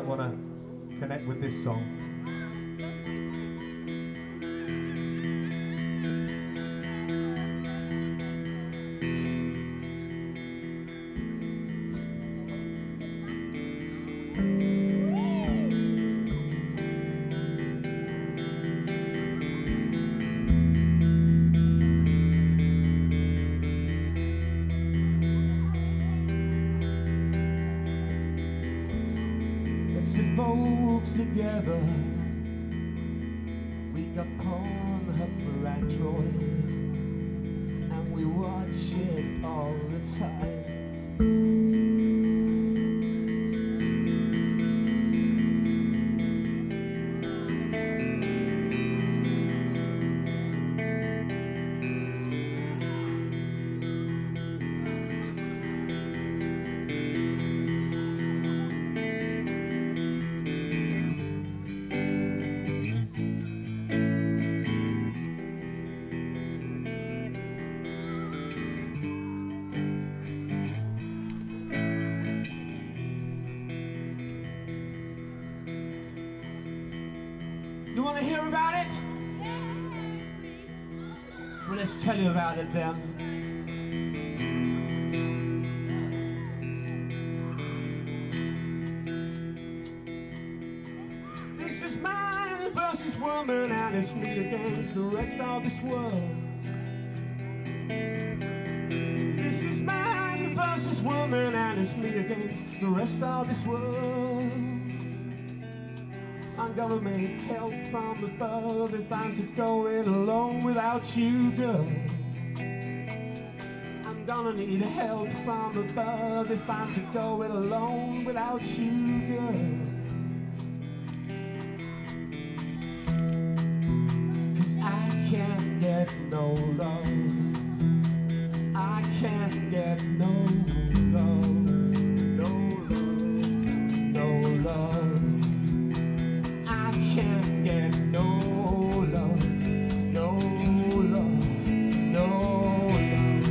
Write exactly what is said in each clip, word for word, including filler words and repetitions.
might want to connect with this song. Evolve together. We got Pornhub for Android, and we watch it all the time. You want to hear about it? Well, let's tell you about it then. This is man versus woman, and it's me against the rest of this world. This is man versus woman, and it's me against the rest of this world. I'm gonna make help from above if I'm to go it alone without you, girl. I'm gonna need help from above if I'm to go it alone without you, girl. 'Cause I can't get no love. I can't get no love. No love. No love. Can't get no love, no love, no love.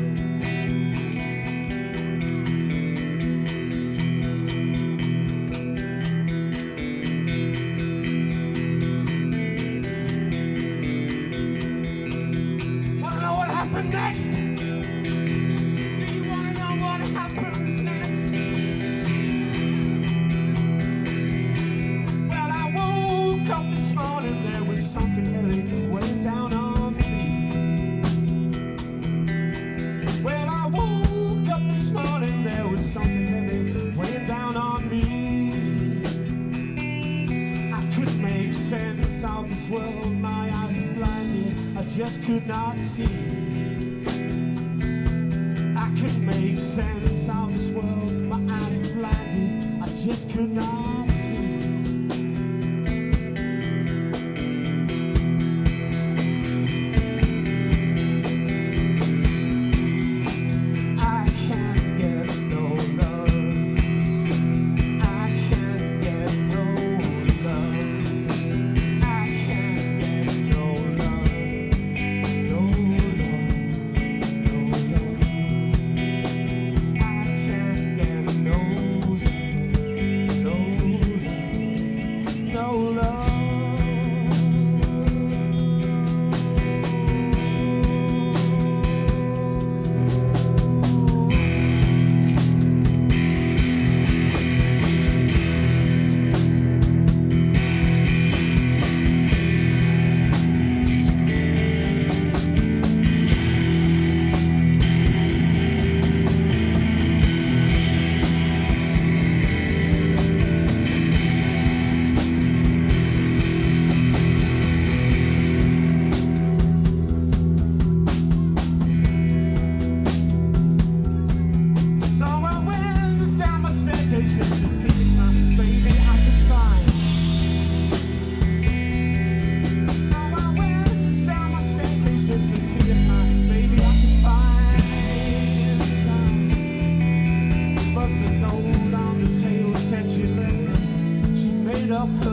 Wanna know what happened next? Do you wanna know what happened next? Well, I woke up this morning, there was something heavy weighing down on me. Well, I woke up this morning, there was something heavy weighing down on me. I couldn't make sense of this world, my eyes were blinded, I just could not see. I couldn't make sense of this world, my eyes were blinded, I just could not see. Up